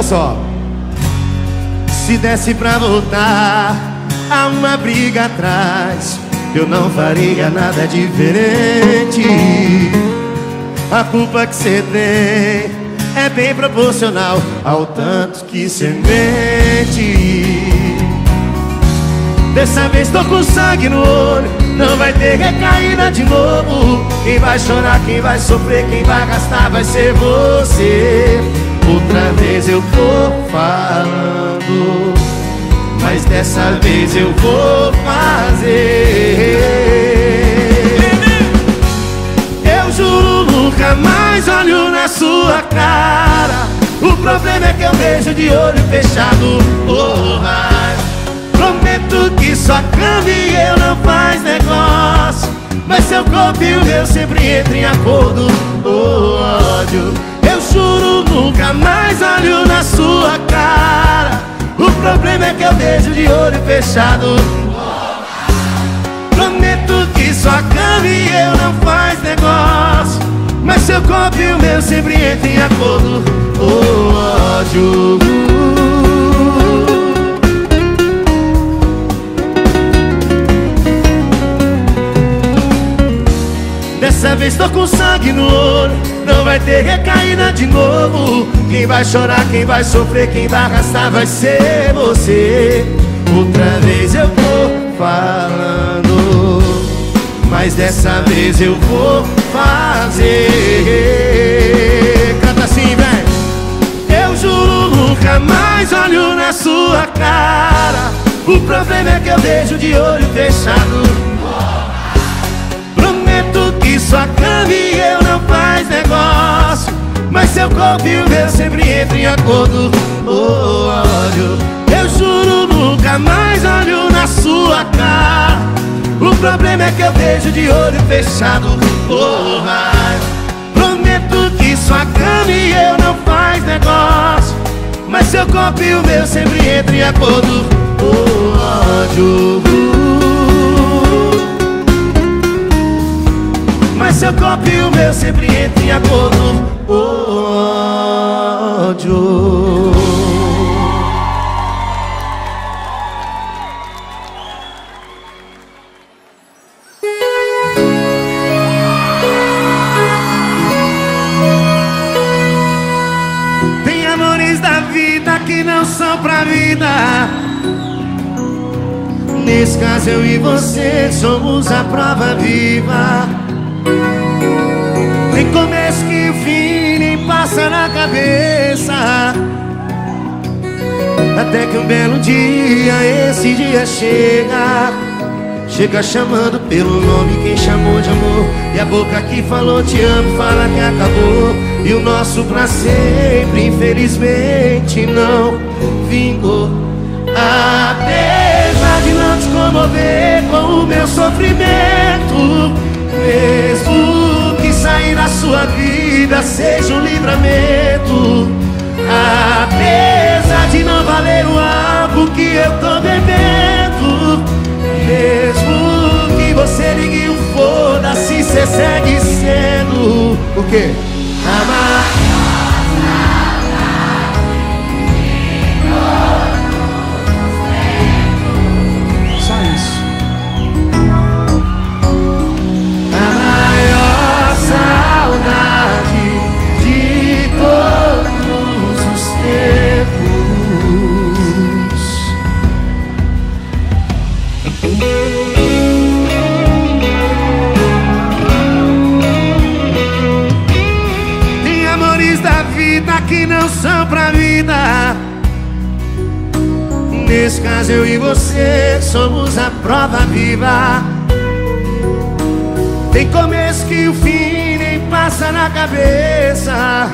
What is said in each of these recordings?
só. Se desse pra voltar a uma briga atrás, eu não faria nada diferente. A culpa que cê tem é bem proporcional ao tanto que cê mente. Dessa vez tô com sangue no olho, não vai ter recaída de novo. Quem vai chorar, quem vai sofrer, quem vai gastar vai ser você. Outra vez eu tô falando, mas dessa vez eu vou fazer. Eu juro nunca mais olho na sua cara. O problema é que eu vejo de olho fechado. Oh, prometo que sua cama e eu não faz negócio, mas seu corpo e o meu sempre entram em acordo. Oh, ódio. Eu juro nunca mais olho na sua cara. O problema é que eu vejo de olho fechado. Prometo que sua cama e eu não faz negócio, mas seu corpo e o meu sempre entram em acordo. Oh, ódio. Dessa vez tô com sangue no olho, não vai ter recaída de novo. Quem vai chorar, quem vai sofrer, quem vai arrastar vai ser você. Outra vez eu tô falando, mas dessa vez eu vou fazer. Canta assim, velho. Eu juro nunca mais olho na sua cara. O problema é que eu vejo de olho fechado. Que sua cama e eu não faz negócio, mas seu corpo e o meu sempre entram em acordo. Oh, ódio. Eu juro nunca mais olho na sua cara. O problema é que eu vejo de olho fechado. Oh, prometo que sua cama e eu não faz negócio, mas seu corpo e o meu sempre entram em acordo. Oh, ódio. Mas seu corpo e o meu sempre entram em acordo. Ódio. Tem amores da vida que não são pra vida. Nesse caso eu e você somos a prova viva. Nem começo que o fim nem passa na cabeça, até que um belo dia, esse dia chega. Chega chamando pelo nome quem chamou de amor, e a boca que falou te amo fala que acabou. E o nosso pra sempre infelizmente não vingou. Apesar de não te comover com o meu sofrimento, mesmo que sair da sua vida seja um livramento, apesar de não valer o álcool que eu tô bebendo, mesmo que você ligue o foda-se, cê segue sendo o quê? Amar. Que não são pra vida. Nesse caso eu e você somos a prova viva. Tem começo que o fim nem passa na cabeça,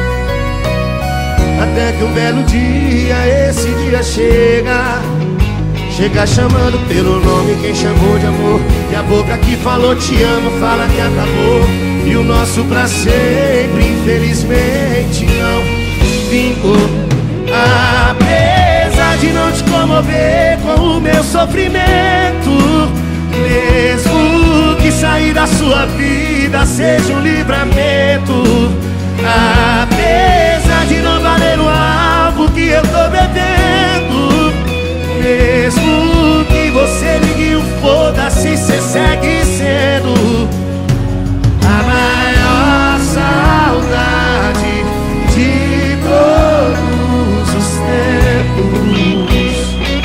até que um belo dia, esse dia chega. Chega chamando pelo nome quem chamou de amor, e a boca que falou te amo fala que acabou. E o nosso pra sempre infelizmente não vingou. Apesar de não te comover com o meu sofrimento, mesmo que sair da sua vida seja um livramento, apesar de não valer o alvo que eu tô bebendo. Mesmo que você ligue o foda-se, cê segue sendo a maior saudade de todos os tempos.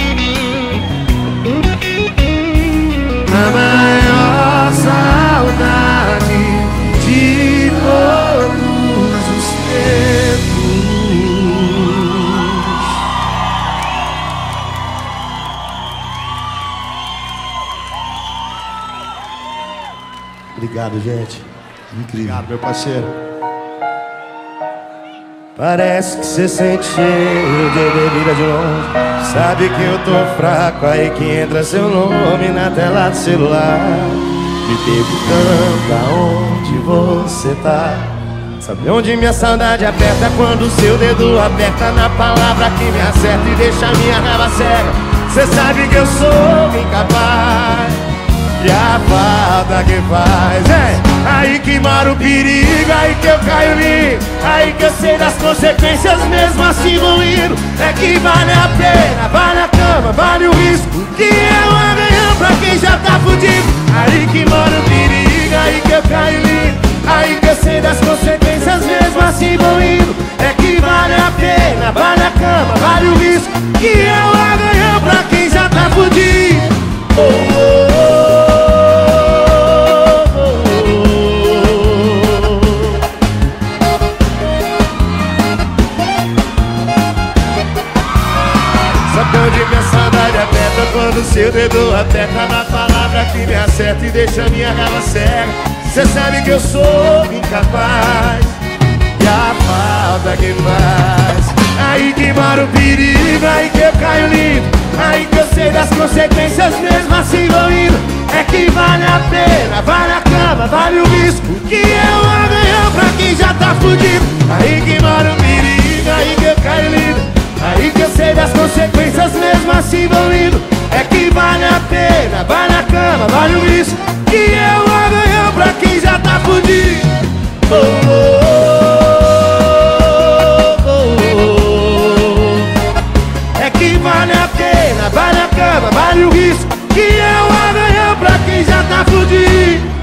A maior saudade de todos os tempos. Obrigado, gente. Incrível. Obrigado, meu parceiro. Parece que cê sente cheiro de bebida de longe. Sabe que eu tô fraco, aí que entra seu nome na tela do celular. Me perguntando aonde você tá. Sabe onde minha saudade aperta quando seu dedo aperta na palavra que me acerta e deixa minha raiva cega. Cê sabe que eu sou incapaz. E a falta que faz aí que mora o perigo, aí que eu caio lindo, aí que eu sei das consequências mesmo assim vou indo. É que vale a pena, vale a cama, vale o risco, que é um amanhã pra quem já tá fudido. Aí que mora o perigo, aí que eu caio lindo, aí que eu sei das consequências mesmo assim vou indo. É que vale a pena, vale a cama, vale o risco, que é um amanhã pra quem já tá fudido. Oh, oh, oh. Onde minha saudade aperta quando seu dedo aperta na palavra que me acerta e deixa minha raiva cega. Cê sabe que eu sou incapaz e a falta que faz. Aí que mora o perigo, aí que eu caio lindo, aí que eu sei das consequências mesmo assim vou indo. É que vale a pena, vale a cama, vale o risco, que é um amanhã pra quem já tá fudido. Aí que mora o perigo, aí que eu caio lindo, aí que eu sei das consequências mesmo assim vou indo. É que vale a pena, vale a cama, vale o risco, que é o amanhã pra quem já tá fudido. Oh, oh, oh, oh, oh. É que vale a pena, vale a cama, vale o risco, que é o amanhã pra quem já tá fudido.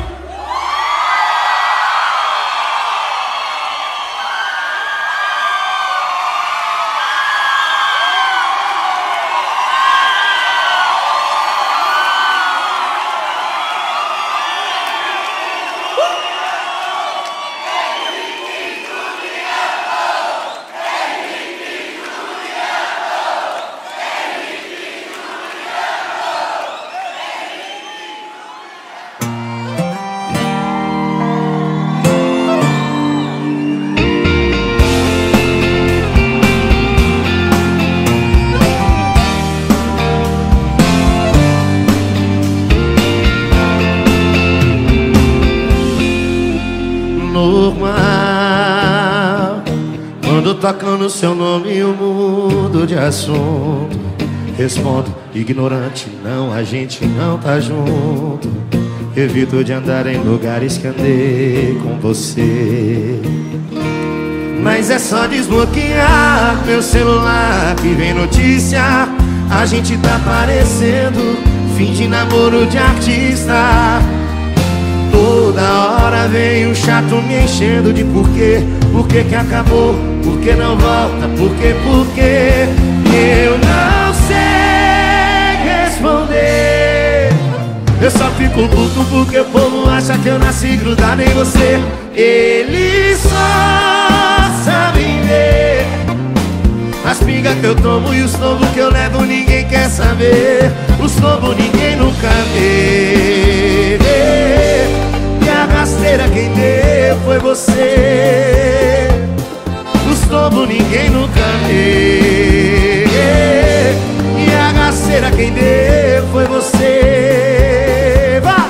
Normal, quando tocando seu nome eu mudo de assunto. Respondo ignorante, não, a gente não tá junto. Evito de andar em lugares que andei com você. Mas é só desbloquear meu celular que vem notícia. A gente tá parecendo fim de namoro de artista. Toda hora vem um chato me enchendo de porquê. Por que que acabou? Por que não volta? Por que? Eu não sei responder. Eu só fico puto porque o povo acha que eu nasci grudado em você. Eles só sabem ver as pingas que eu tomo e os tombos que eu levo, ninguém quer saber. Os tombos ninguém nunca vê. E a rasteira quem deu foi você. Os tombos ninguém nunca vê. E a rasteira quem deu foi você. Vai!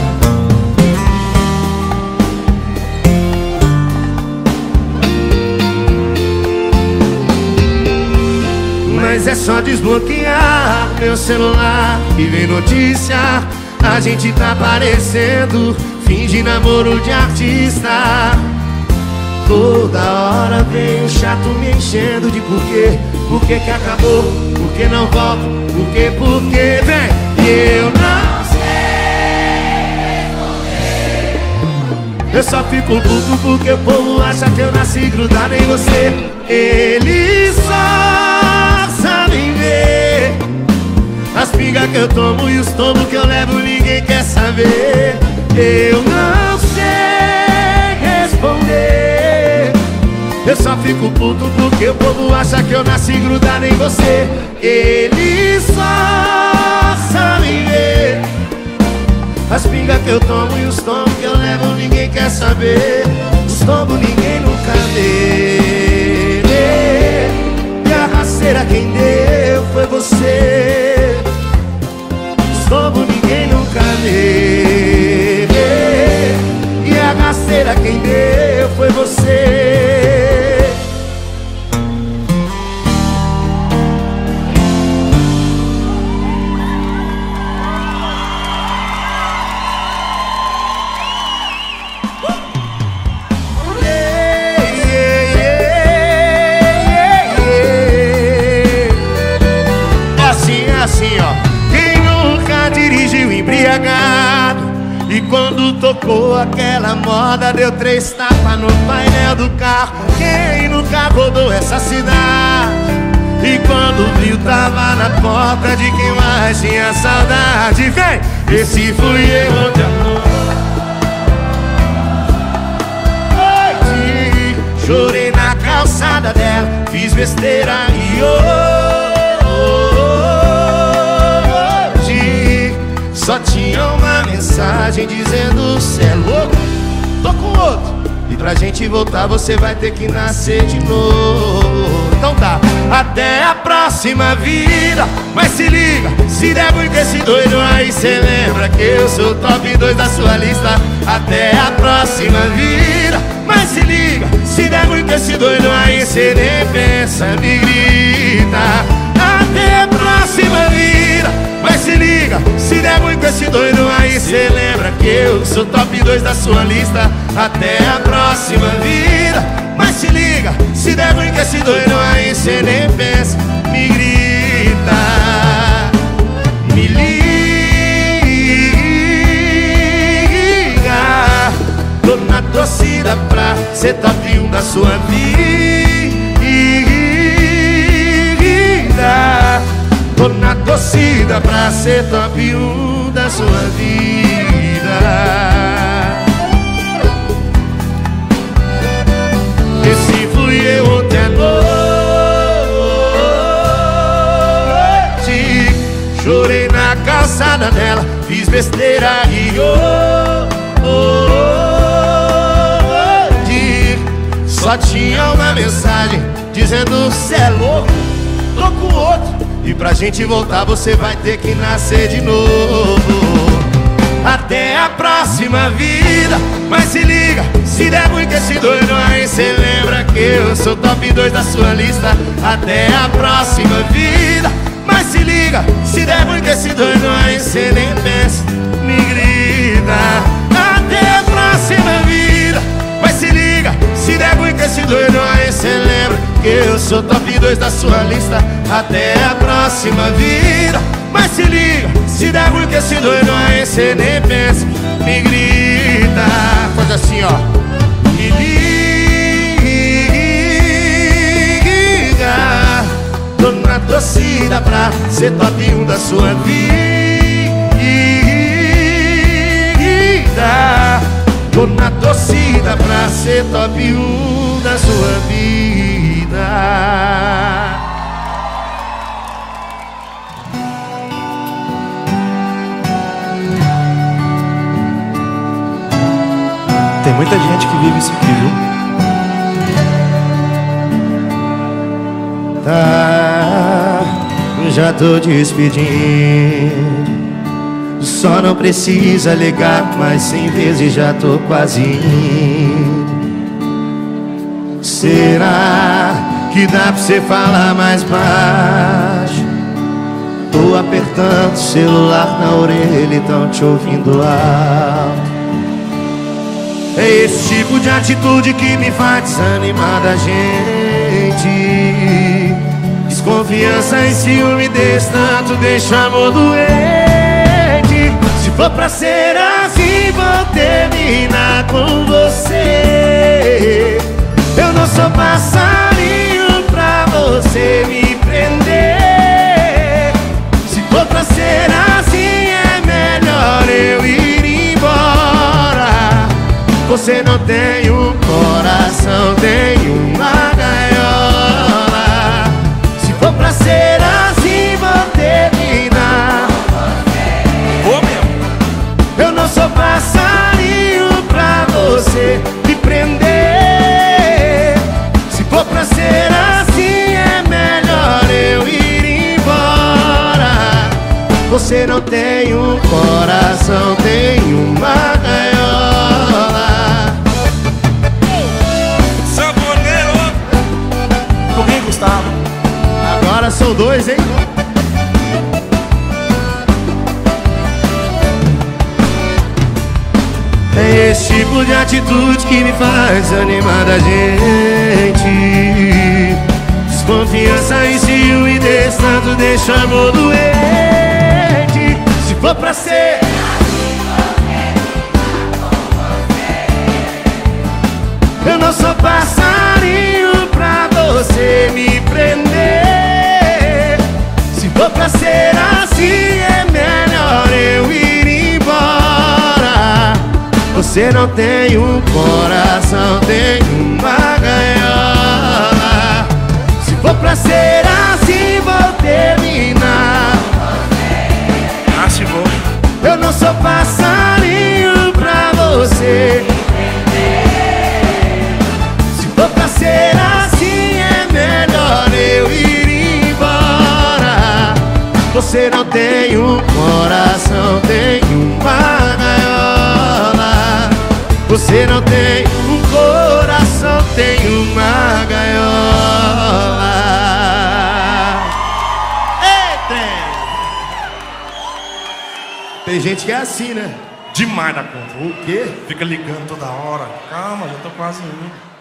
Mas é só desbloquear meu celular e vem notícia. A gente tá parecendo fim de namoro de artista. Toda hora vem um chato me enchendo de porquê. Por que que acabou? Por que não volto? Por que, vem? E eu não sei responder. Eu só fico puto porque o povo acha que eu nasci grudado em você. Eles só sabem ver as pingas que eu tomo e os tombos que eu levo, ninguém quer saber. Eu não sei responder. Eu só fico puto porque o povo acha que eu nasci grudado em você. Eles só sabem ver as pingas que eu tomo e os tombos que eu levo, ninguém quer saber. Os tombos ninguém nunca vê. E a rasteira quem deu foi você. Os tombos ninguém nunca vê. E a rasteira quem deu foi você. Assim, ó. Quem nunca dirigiu embriagado e quando tocou aquela moda deu 3 tapas no painel do carro? Quem nunca rodou essa cidade e quando viu tava na porta de quem mais tinha saudade? Vem! Esse fui eu ontem à noite. Chorei na calçada dela, fiz besteira e só tinha uma mensagem dizendo: cê é louco, tô com outro, e pra gente voltar você vai ter que nascer de novo. Então tá, até a próxima vida. Mas se liga, se der ruim com esse doido aí, cê lembra que eu sou o top 2 da sua lista. Até a próxima vida. Mas se liga, se der ruim com esse doido aí, cê nem pensa, me grita. Até a próxima vida. Mas se liga, se der ruim com esse doido aí, cê lembra que eu sou top 2 da sua lista. Até a próxima vida. Mas se liga, se der ruim com esse doido aí, cê nem pensa, me grita. Me liga, tô na torcida pra ser top 1 da sua vida. Tô na torcida pra ser top 1 da sua vida. Esse fui eu ontem à noite. Chorei na calçada dela, fiz besteira e só tinha uma mensagem dizendo: cê é louco, tô com outro, e pra gente voltar você vai ter que nascer de novo. Até a próxima vida. Mas se liga, se der ruim com esse doido aí, cê lembra que eu sou top 2 da sua lista. Até a próxima vida. Mas se liga, se der ruim com esse doido aí, cê nem pensa, me grita. Até a próxima vida. Mas se liga, se der ruim com esse doido aí, cê lembra que eu sou top 2 da sua lista. Até a próxima vida. Mas se liga, se der ruim com esse doido aí, cê nem pensa, me grita. Faz assim, ó. Me liga, tô na torcida pra ser top 1 da sua vida. Tô na torcida pra ser top 1 da sua vida. Tem muita gente que vive isso aqui, viu? Tá, já tô despedindo. Só não precisa ligar mais 100 vezes, já tô quase indo. Será que dá pra você falar mais baixo? Tô apertando o celular na orelha e tão te ouvindo alto. É esse tipo de atitude que me faz desanimar da gente. Desconfiança e ciúme desse tanto deixa amor doente. Se for pra ser assim, vou terminar com você. Eu não sou passarinho pra você me prender. Se for pra ser assim, é melhor eu ir embora. Você não tem um coração, tem uma gaiola. Se for pra ser assim, vou terminar. Eu não sou passarinho pra você me prender. Se for pra ser assim, é melhor eu ir embora. Você não tem um coração, tem uma gaiola. Saboneiro. Comigo, Gustavo. Agora são dois, hein? É esse tipo de atitude que me faz animar da gente. Desconfiança e ciúme desse tanto deixa amor doente. Se for pra ser eu não sou passarinho pra você me prender. Se for pra ser assim, é melhor eu ir embora. Você não tem um coração, tem uma gaiola. Se for pra ser assim, vou terminar. Ah, se vou. Eu não sou passarinho pra você. Se for pra ser assim, é melhor eu ir embora. Você não tem um coração, tem uma gaiola. Você não tem um coração, tem uma gaiola. Eita! Tem gente que é assim, né? Demais da conta. O quê? Fica ligando toda hora. Calma, já tô quase indo.